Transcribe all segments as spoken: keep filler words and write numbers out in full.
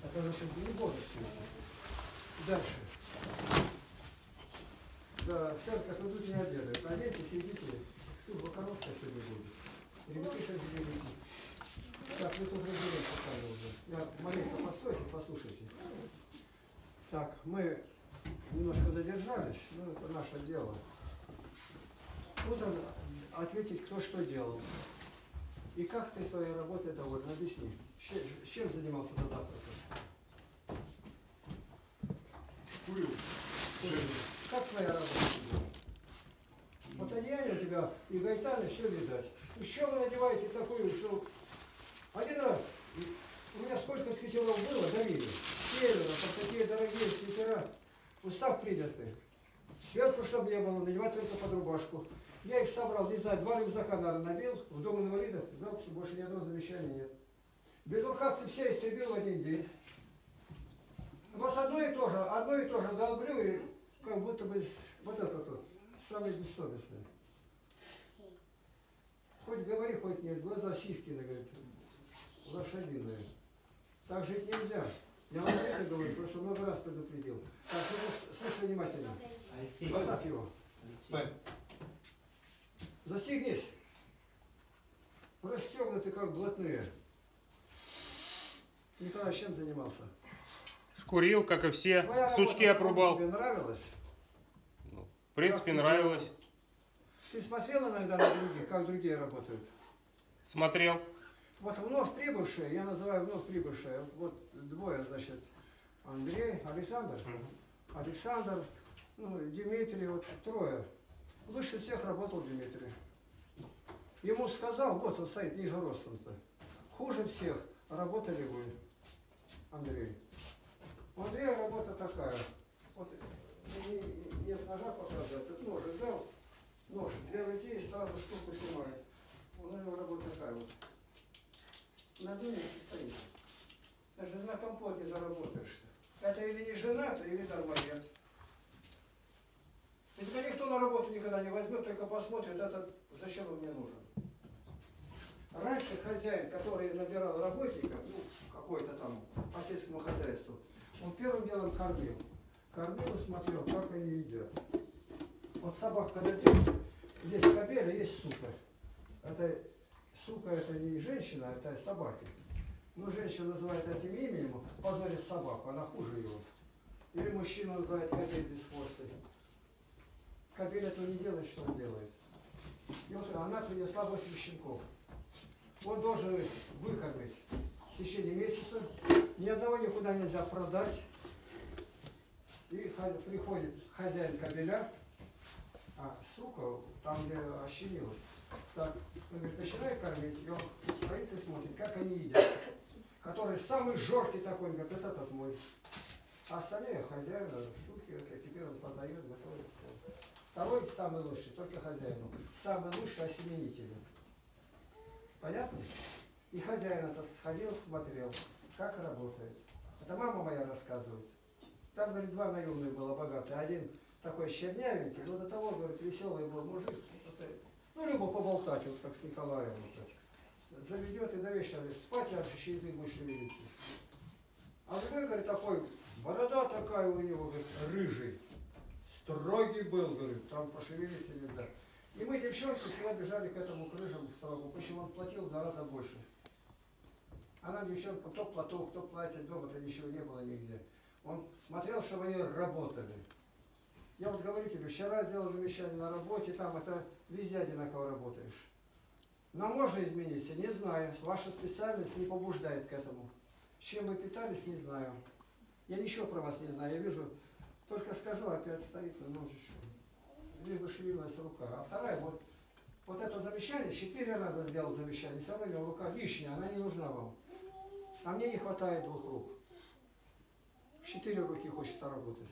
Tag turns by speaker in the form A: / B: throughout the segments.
A: Это значит не бодрствуйте. Дальше. Да, в церковь идут не обедают. Наденьте, сидите. Служба короткая сегодня будет. Ребятишек заберите. Так, вы тут разберемся сами уже. Я маленько постойте, послушайте. Так, мы немножко задержались, но это наше дело. Утром ответить, кто что делал. И как ты своей работой доволен? Объясни. С чем занимался до завтрака?
B: Курил.
A: Как твоя работа была? Вот одеяние у тебя и гайтаны, все видать. Еще вы надеваете такую, что один раз, у меня сколько свитеров было, дарили. Севера, там такие дорогие свитера, устав принятый. Сверху, чтобы не было, надевать только под рубашку. Я их собрал, не знаю, два рюкзака, наверное, набил, в дом инвалидов, в записи больше ни одного замечания нет. Без рукавки все истребил в один день. Но с одно и то же, одно и то же долблю, и как будто бы вот это вот, самое бессовестное. Хоть говори, хоть нет, глаза Сивкина, говорит, лошадиные. Так жить нельзя. Я вам это говорю, потому что много раз предупредил. Так, слушай внимательно. Поставь его.
B: Алексей.
A: Застегнись. Расстегнуты как блатные. Николай чем занимался?
C: Курил, как и все.
A: Твоя
C: Сучки
A: работа,
C: обрубал.
A: Тебе нравилось?
C: Ну, в принципе,
A: Как
C: нравилось.
A: Ты смотрел иногда на других, как другие работают?
C: Смотрел.
A: Вот вновь прибывшие, я называю вновь прибывшие, вот двое, значит, Андрей, Александр,
C: Угу.
A: Александр, ну, Дмитрий, вот трое. Лучше всех работал Дмитрий. Ему сказал, вот он стоит ниже ростом-то, хуже всех работали вы, Андрей. У Андрея работа такая, вот нет ножа показать, этот нож взял, нож, две руки и сразу штуку снимает. У него работа такая вот. На одном месте стоит. Даже на компот не заработаешь. Это или не женат, или дармоед. И тебя никто на работу никогда не возьмет, только посмотрит, это зачем он мне нужен. Раньше хозяин, который набирал работников, ну, какой-то там по сельскому хозяйству, он первым делом кормил. Кормил и смотрел, как они едят. Вот собак, когда есть кобеля, есть сука. Это сука, это не женщина, это собаки. Ну, женщина называет этим именем, позорит собаку, она хуже его. Или мужчина называет кобель бесхвостый. Кобель этого не делает, что он делает. И вот она принесла восемь щенков. Он должен их выкормить в течение месяца. Ни одного никуда нельзя продать. И приходит хозяин кобеля, а сука там, где ощенилась. Так, он говорит, начинай кормить, и он стоит и смотрит, как они едят. Который самый жоркий такой, он говорит, это этот мой. А остальные хозяина, сухи, это теперь он продает, готовит. Второй самый лучший, только хозяину. Самый лучший осеменитель. Понятно? И хозяин это сходил, смотрел, как работает. Это мама моя рассказывает. Там, говорит, два наемных было богатые. Один такой чернявенький, но до того, говорит, веселый был мужик. Ну, либо поболтать, вот как с Николаем. Вот, заведет и до вечера спать, а еще язык будет шевелиться. А другой, говорит, такой, борода такая у него, говорит, рыжий. Строгий был, говорит, там пошевелиться нельзя. И мы, девчонки, всегда бежали к этому к рыжему строгу. Почему он платил в два раза больше. А нам, девчонкам, кто платок, кто платит, дома-то ничего не было нигде. Он смотрел, чтобы они работали. Я вот говорю тебе, вчера сделал замечание на работе, там это везде одинаково работаешь. Но можно измениться, не знаю. Ваша специальность не побуждает к этому. Чем вы питались, не знаю. Я ничего про вас не знаю. Я вижу, только скажу, опять стоит немножечко. Лишь бы шевелилась рука. А вторая, вот, вот это замечание, четыре раза сделал замечание, все равно рука лишняя, она не нужна вам. А мне не хватает двух рук. В четыре руки хочется работать.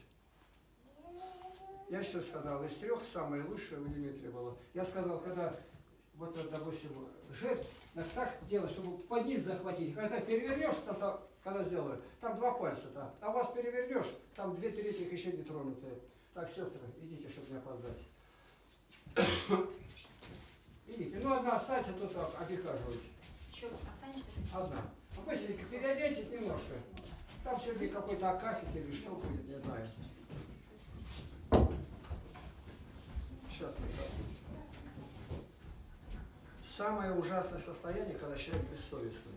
A: Я что сказал, из трех самое лучшее у Дмитрия было. Я сказал, когда, вот, допустим, жертв, так делать, чтобы под низ захватить. Когда перевернешь, там, там, когда сделали, там два пальца-то. А вас перевернешь, там две трети еще не тронутые. Так, сестры, идите, чтобы не опоздать. Идите. Ну, одна останется, тут обихаживайте.
D: Еще останешься?
A: Одна. Ну, быстренько переоденьтесь немножко. Там сегодня какой-то акафит или что будет, не знаю. Сейчас мы запустим. Самое ужасное состояние, когда человек бессовестный.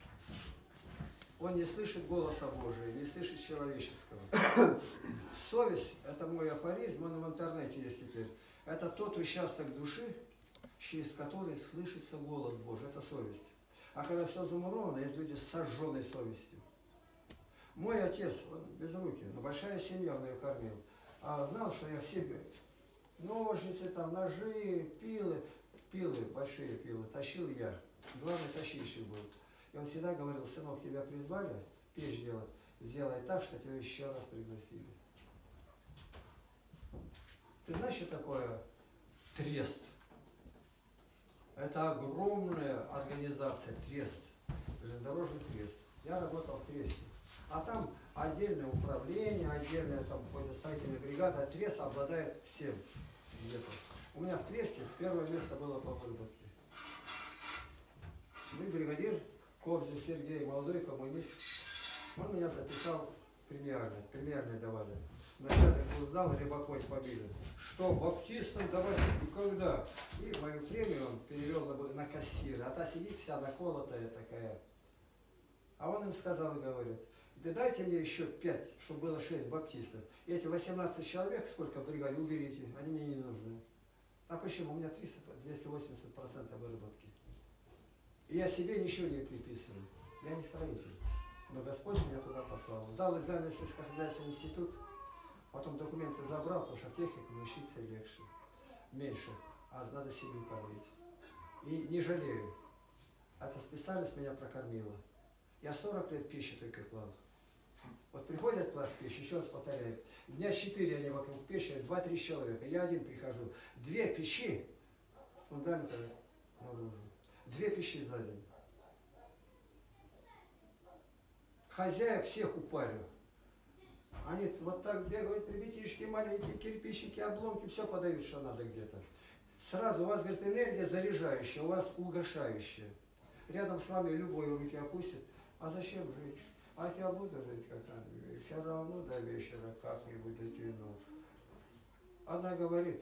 A: Он не слышит голоса Божия, не слышит человеческого. Совесть, это мой афоризм, он в интернете есть теперь. Это тот участок души, через который слышится голос Божий. Это совесть. А когда все замуровано, есть люди с сожженной совестью. Мой отец, он без руки, но большая семья, он ее кормил. А знал, что я все ножницы, там, ножи, пилы, пилы, большие пилы, тащил я. Главный тащильщик был. И он всегда говорил: сынок, тебя призвали печь делать, сделай так, что тебя еще раз пригласили. Ты знаешь, что такое трест? Это огромная организация, трест, железнодорожный трест. Я работал в тресте. А там отдельное управление, отдельная там строительная бригада, а трест обладает всем. Где-то. У меня в тресте первое место было по выработке. Мы бригадир Корзин Сергей, молодой коммунист, он меня записал премиальное, премиальное давали. Начальник узнал, Рябакой побили. Что, баптистам давать никогда. И мою премию он перевел на, на кассира. А та сидит вся наколотая такая. А он им сказал и говорит: да дайте мне еще пять, чтобы было шесть баптистов. И эти восемнадцать человек, сколько бригаде, уберите, они мне не нужны. А почему? У меня триста, двести восемьдесят процентов выработки. И я себе ничего не приписываю. Я не строитель. Но Господь меня туда послал. Сдал экзамен в сельскохозяйственный институт, потом документы забрал, потому что в технику учиться легче. Меньше. А надо семью кормить. И не жалею. Эта специальность меня прокормила. Я сорок лет пищи только клал. Вот приходят класть пищи, еще раз повторяю. Дня четыре они вокруг печи, два-три человека. Я один прихожу. Две пищи, фундамента наружу. Две пищи за день. Хозяев всех упарю. Они вот так бегают, ребятишки, маленькие кирпичики, обломки, все подают, что надо где-то. Сразу у вас, говорит, энергия заряжающая, у вас угошающая. Рядом с вами любой руки опустит. А зачем жить? А я буду жить как-то. Все равно до вечера как-нибудь дотяну. Одна говорит: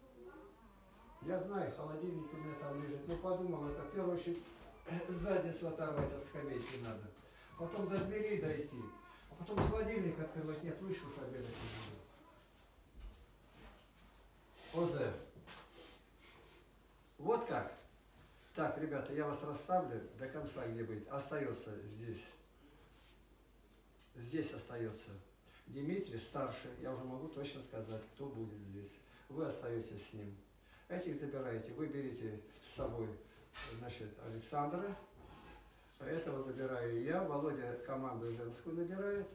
A: я знаю, холодильник у меня там лежит. Ну подумал, это в первую очередь задницу оторвать от скамейки надо. Потом до дверей дойти. А потом холодильник открывать. Нет, лучше уж обедать не буду. ОЗ. Вот как. Так, ребята, я вас расставлю до конца, где быть. Остается здесь. Здесь остается Дмитрий, старший. Я уже могу точно сказать, кто будет здесь. Вы остаетесь с ним. Этих забираете. Вы берете с собой, значит, Александра. Этого забираю я. Володя команду женскую набирает.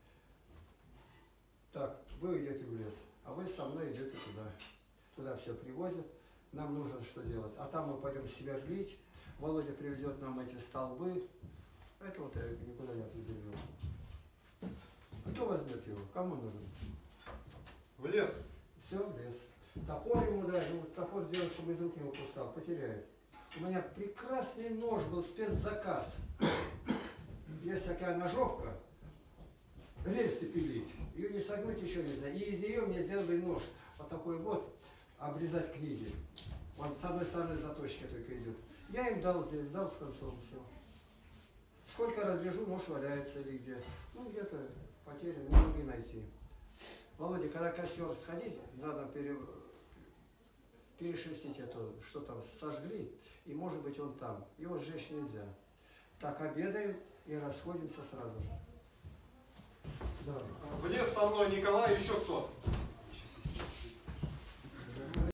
A: Так, вы идете в лес. А вы со мной идете туда. Туда все привозят. Нам нужно что делать? А там мы пойдем сверлить. Володя привезет нам эти столбы. Это вот я никуда не определил. Кто возьмет его? Кому нужен?
B: В лес.
A: Все, в лес. Топор ему дай. Ну, топор сделать, чтобы из рук не выпускал. Потеряет. У меня прекрасный нож был, спецзаказ. Есть такая ножовка. Рельсы пилить. Ее не согнуть еще нельзя. И из нее мне сделали нож. Вот такой вот. Обрезать книги. Вот с одной стороны заточка только идет. Я им дал здесь, дал с концом все. Сколько раз лежу, нож валяется или где. Ну где-то потерян, не могли найти. Володя, когда костер сходить, задом пере... перешерстить это, что там сожгли, и может быть он там. Его сжечь нельзя. Так, обедаем и расходимся сразу же. Давай.
B: В лес со мной Николай, еще кто?